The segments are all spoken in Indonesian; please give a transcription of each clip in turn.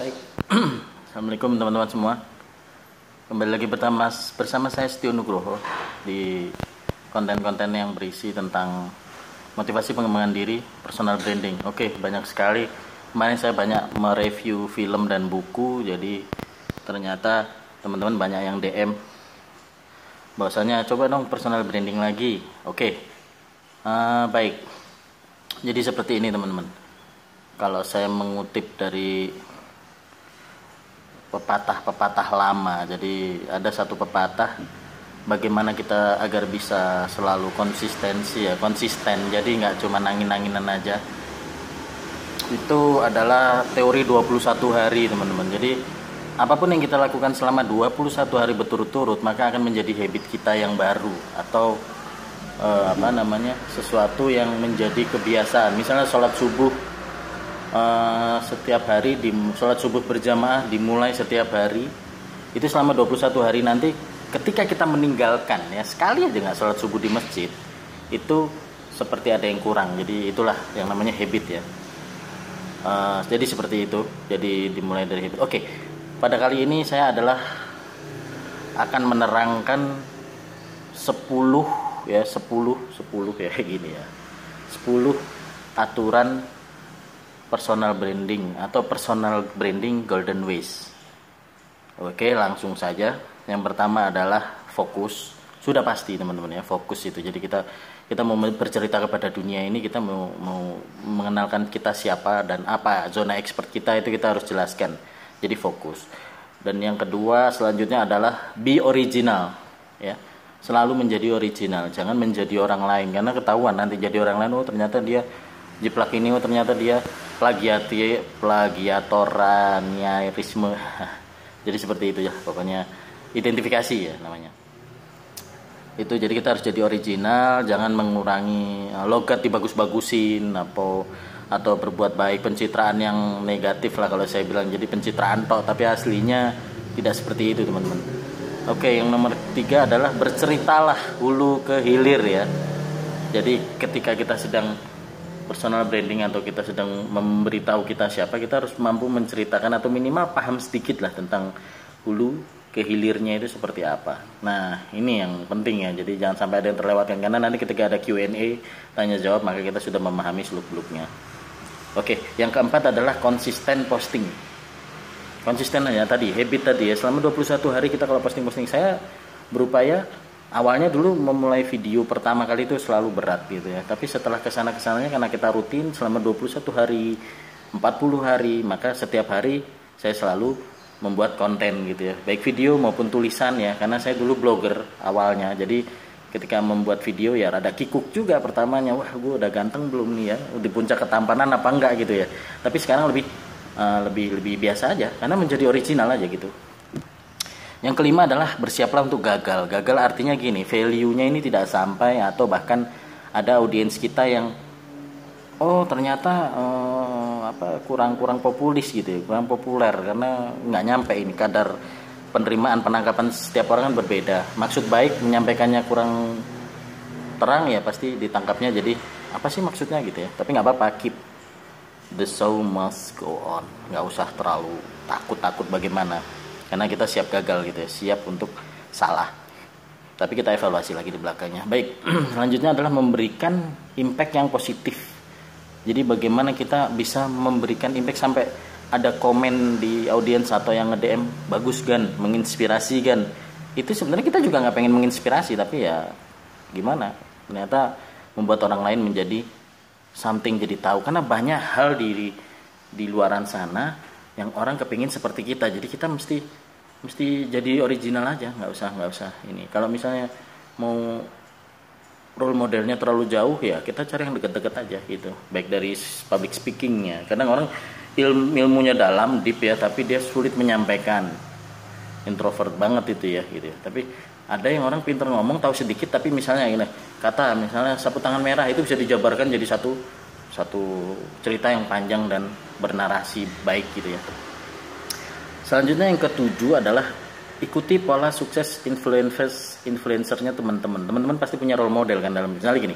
Baik, Assalamualaikum teman-teman semua. Kembali lagi bersama saya Setio Nugroho di konten-konten yang berisi tentang motivasi pengembangan diri, personal branding. Oke, banyak sekali. Kemarin saya banyak mereview film dan buku, jadi ternyata teman-teman banyak yang DM bahwasanya coba dong personal branding lagi. Oke, baik. Jadi seperti ini teman-teman. Kalau saya mengutip dari pepatah-pepatah lama, jadi ada satu pepatah bagaimana kita agar bisa selalu konsisten, jadi nggak cuma angin-anginan aja. Itu adalah teori 21 hari teman-teman. Jadi apapun yang kita lakukan selama 21 hari berturut-turut maka akan menjadi habit kita yang baru, atau sesuatu yang menjadi kebiasaan. Misalnya sholat subuh setiap hari, di sholat subuh berjamaah dimulai setiap hari, itu selama 21 hari. Nanti ketika kita meninggalkan, ya sekali aja nggak sholat subuh di masjid, itu seperti ada yang kurang. Jadi itulah yang namanya habit ya. Jadi seperti itu, jadi dimulai dari habit. Oke, pada kali ini saya akan menerangkan 10 ya gini ya, 10 aturan personal branding atau personal branding golden ways. Oke, langsung saja. Yang pertama adalah fokus. Sudah pasti teman-teman ya, fokus itu. Jadi kita mau bercerita kepada dunia ini, kita mau mengenalkan kita siapa dan apa zona expert kita, itu kita harus jelaskan. Jadi fokus. Dan yang kedua selanjutnya adalah be original ya. Selalu menjadi original, jangan menjadi orang lain, karena ketahuan nanti jadi orang lain, oh ternyata dia jiplak ini, oh ternyata dia plagiatoran, nyairisme. Jadi seperti itu ya, pokoknya identifikasi ya namanya. Itu jadi kita harus jadi original, jangan mengurangi logat, dibagus-bagusin atau berbuat baik, pencitraan yang negatif lah kalau saya bilang. Jadi pencitraan tok, tapi aslinya tidak seperti itu teman-teman. Oke, yang nomor 3 adalah berceritalah hulu ke hilir ya. Jadi ketika kita sedang personal branding atau kita sedang memberitahu kita siapa, kita harus mampu menceritakan atau minimal paham sedikit lah tentang hulu ke hilirnya itu seperti apa. Nah ini yang penting ya, jadi jangan sampai ada yang terlewatkan, karena nanti ketika ada Q&A tanya jawab maka kita sudah memahami seluk-beluknya. Oke, yang keempat adalah konsisten posting. Konsisten ya tadi, habit tadi ya, selama 21 hari kita kalau posting. Saya berupaya awalnya dulu memulai video pertama kali itu selalu berat gitu ya. Tapi setelah kesananya karena kita rutin selama 21 hari, 40 hari, maka setiap hari saya selalu membuat konten gitu ya. Baik video maupun tulisan ya, karena saya dulu blogger awalnya. Jadi ketika membuat video ya rada kikuk juga pertamanya. Wah, gue udah ganteng belum nih ya? Di puncak ketampanan apa enggak gitu ya. Tapi sekarang lebih biasa aja, karena menjadi original aja gitu. Yang kelima adalah bersiaplah untuk gagal. Gagal artinya gini, value-nya ini tidak sampai, atau bahkan ada audiens kita yang ternyata kurang populis gitu ya, kurang populer karena nggak nyampe ini kadar penerimaan, penangkapan setiap orang kan berbeda. Maksud baik menyampaikannya kurang terang ya pasti ditangkapnya jadi apa sih maksudnya gitu ya. Tapi nggak apa-apa, keep the show must go on. Nggak usah terlalu takut bagaimana. Karena kita siap gagal gitu ya, siap untuk salah. Tapi kita evaluasi lagi di belakangnya. Baik, selanjutnya adalah memberikan impact yang positif. Jadi bagaimana kita bisa memberikan impact sampai ada komen di audiens atau yang nge-DM, bagus kan, menginspirasi kan. Itu sebenarnya kita juga nggak pengen menginspirasi, tapi ya gimana? Ternyata membuat orang lain menjadi something, jadi tahu. Karena banyak hal di luaran sana yang orang kepingin seperti kita, jadi kita mesti jadi original aja, nggak usah ini. Kalau misalnya mau role modelnya terlalu jauh ya kita cari yang deket-deket aja gitu, baik dari public speakingnya. Kadang orang ilmunya dalam, deep ya, tapi dia sulit menyampaikan, introvert banget itu ya gitu ya. Tapi ada yang orang pintar ngomong, tahu sedikit, tapi misalnya ini kata, misalnya sapu tangan merah, itu bisa dijabarkan jadi satu cerita yang panjang dan bernarasi baik gitu ya. Selanjutnya yang ketujuh adalah ikuti pola sukses influencernya teman-teman. Teman-teman pasti punya role model kan dalam, misalnya gini,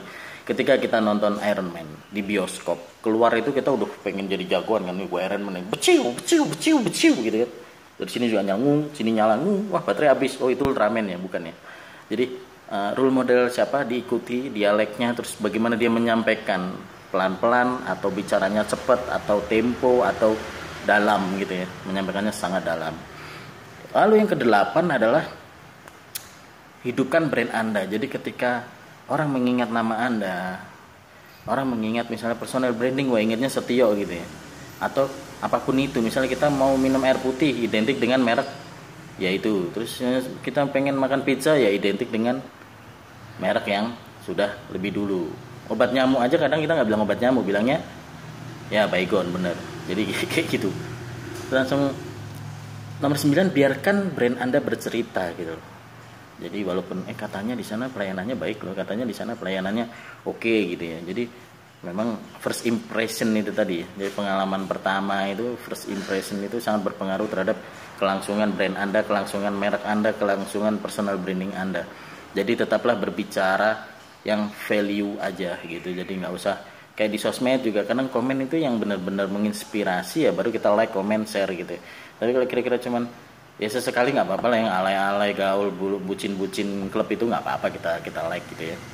ketika kita nonton Iron Man di bioskop, keluar itu kita udah pengen jadi jagoan kan, nih gue Iron Man, beciu gitu kan. Dari sini juga nyala, sini nyala, wah baterai habis, oh itu Ultraman ya, bukan ya. Jadi role model siapa diikuti, dialeknya, terus bagaimana dia menyampaikan, pelan-pelan atau bicaranya cepat atau tempo atau dalam gitu ya, menyampaikannya sangat dalam. Lalu yang kedelapan adalah hidupkan brand Anda. Jadi ketika orang mengingat nama Anda, orang mengingat misalnya personal branding, wah ingatnya Setio gitu ya, atau apapun itu, misalnya kita mau minum air putih identik dengan merek yaitu, terus kita pengen makan pizza ya identik dengan merek yang sudah lebih dulu. Obat nyamuk aja kadang kita nggak bilang obat nyamuk, bilangnya ya Baygon, bener. Jadi kayak gitu. Langsung nomor 9, biarkan brand Anda bercerita gitu loh. Jadi walaupun katanya di sana pelayanannya baik loh, katanya di sana pelayanannya oke gitu ya. Jadi memang first impression itu tadi ya. Jadi pengalaman pertama itu, first impression itu sangat berpengaruh terhadap kelangsungan brand Anda, kelangsungan merek Anda, kelangsungan personal branding Anda. Jadi tetaplah berbicara yang value aja gitu. Jadi nggak usah kayak di sosmed juga, kadang komen itu yang benar-benar menginspirasi ya baru kita like, comment, share gitu ya. Tapi kalau kira-kira cuman ya sesekali nggak apa-apa lah, yang alay-alay gaul bucin-bucin klub itu nggak apa-apa kita like gitu ya.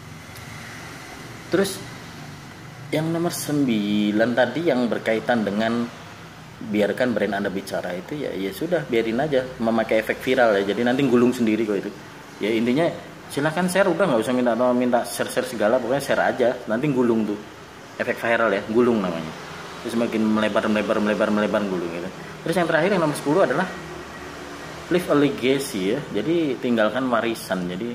Terus yang nomor 9 tadi yang berkaitan dengan biarkan brand Anda bicara itu ya sudah, biarin aja, memakai efek viral ya. Jadi nanti gulung sendiri kok itu. Ya intinya silakan share, udah nggak usah minta share segala, pokoknya share aja, nanti gulung tuh. Efek viral ya, gulung namanya. Terus semakin melebar gulung gitu. Terus yang terakhir yang nomor 10 adalah leave a legacy ya. Jadi tinggalkan warisan. Jadi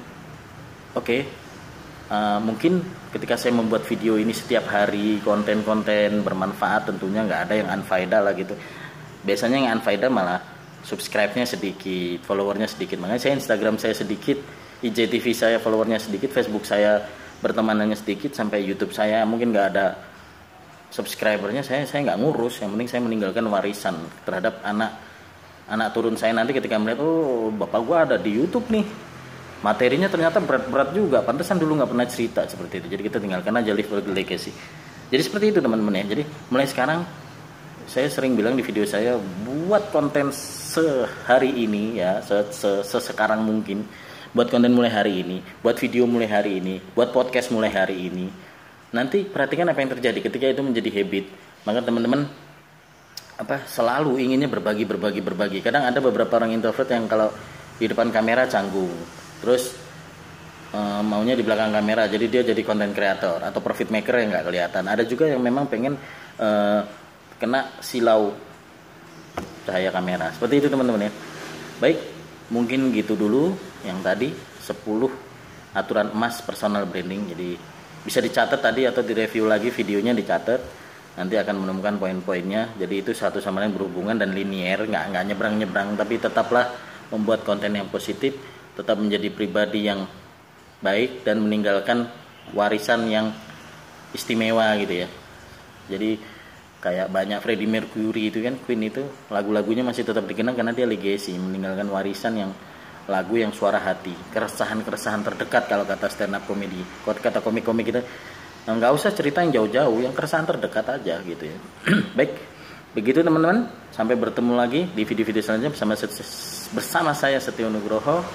mungkin ketika saya membuat video ini setiap hari, konten-konten bermanfaat, tentunya nggak ada yang unfaedah lah gitu. Biasanya yang unfaedah malah subscribe-nya sedikit, followernya sedikit. Makanya saya Instagram saya sedikit, IGTV saya followernya sedikit, Facebook saya bertemanannya sedikit, sampai YouTube saya mungkin nggak ada subscribernya, saya nggak ngurus. Yang penting saya meninggalkan warisan terhadap anak turun saya nanti ketika melihat, oh bapak gua ada di YouTube nih, materinya ternyata berat-berat juga, pantesan dulu nggak pernah cerita seperti itu. Jadi kita tinggalkan aja, leave a legacy. Jadi seperti itu teman-teman ya. Jadi mulai sekarang saya sering bilang di video saya, buat konten sehari ini ya, sesekarang mungkin, buat konten mulai hari ini, buat video mulai hari ini, buat podcast mulai hari ini. Nanti perhatikan apa yang terjadi ketika itu menjadi habit. Maka teman-teman selalu inginnya berbagi. Kadang ada beberapa orang introvert yang kalau di depan kamera canggung, terus maunya di belakang kamera, jadi dia jadi content creator atau profit maker yang nggak kelihatan. Ada juga yang memang pengen kena silau cahaya kamera. Seperti itu teman-teman ya. Baik, mungkin gitu dulu yang tadi 10 aturan emas personal branding. Jadi bisa dicatat tadi atau direview lagi videonya, dicatat. Nanti akan menemukan poin-poinnya. Jadi itu satu sama lain berhubungan dan linear, nggak nyebrang-nyebrang, tapi tetaplah membuat konten yang positif, tetap menjadi pribadi yang baik dan meninggalkan warisan yang istimewa gitu ya. Jadi kayak banyak Freddie Mercury itu kan, Queen itu lagu-lagunya masih tetap dikenang karena dia legacy, meninggalkan warisan yang lagu yang suara hati, keresahan-keresahan terdekat kalau kata stand up comedy. Kalau kata komik-komik kita nggak usah cerita yang jauh-jauh, yang keresahan terdekat aja gitu ya. Baik, begitu teman-teman, sampai bertemu lagi di video-video selanjutnya bersama saya Setio Nugroho.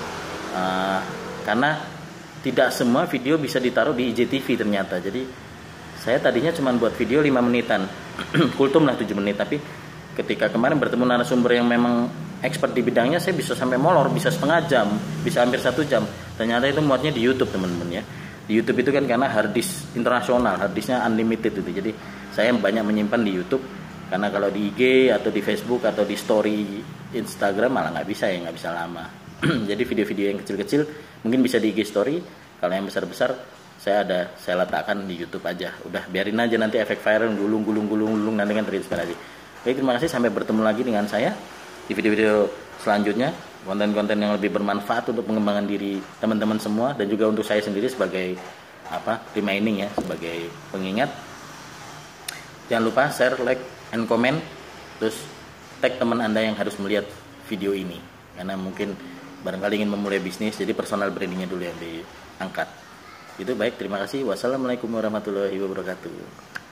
Karena tidak semua video bisa ditaruh di IGTV ternyata. Jadi saya tadinya cuma buat video 5 menitan, kultum lah 7 menit, tapi ketika kemarin bertemu narasumber yang memang expert di bidangnya, saya bisa sampai molor, bisa setengah jam, bisa hampir 1 jam. Ternyata itu muatnya di YouTube teman-teman ya. Di YouTube itu kan karena hard disk internasional, hard disknya unlimited itu. Jadi saya banyak menyimpan di YouTube, karena kalau di IG atau di Facebook atau di story Instagram malah nggak bisa lama. Jadi video-video yang kecil-kecil mungkin bisa di IG story, kalau yang besar-besar saya letakkan di YouTube aja. Udah biarin aja, nanti efek viral gulung nanti kan terinspirasi. Baik, terima kasih, sampai bertemu lagi dengan saya di video-video selanjutnya, konten-konten yang lebih bermanfaat untuk pengembangan diri teman-teman semua dan juga untuk saya sendiri sebagai reminding ya, sebagai pengingat. Jangan lupa share, like, and comment, terus tag teman Anda yang harus melihat video ini, karena mungkin barangkali ingin memulai bisnis, jadi personal brandingnya dulu yang diangkat. Itu baik, terima kasih. Wassalamualaikum warahmatullahi wabarakatuh.